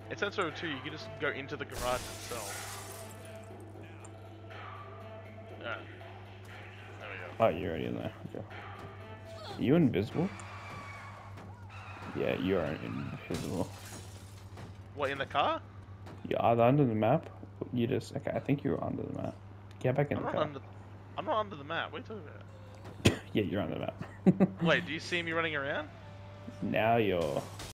It said so too. You can just go into the garage itself. Yeah. There we go. Oh, you're already in there. Okay. Are you invisible? Yeah, you are invisible. What, in the car? You are under the map. You just okay. I think you're under the map. Get back in I'm the not car. under. I'm not under the map. What are you talking about? Yeah, you're under the map. Wait, do you see me running around? Now you're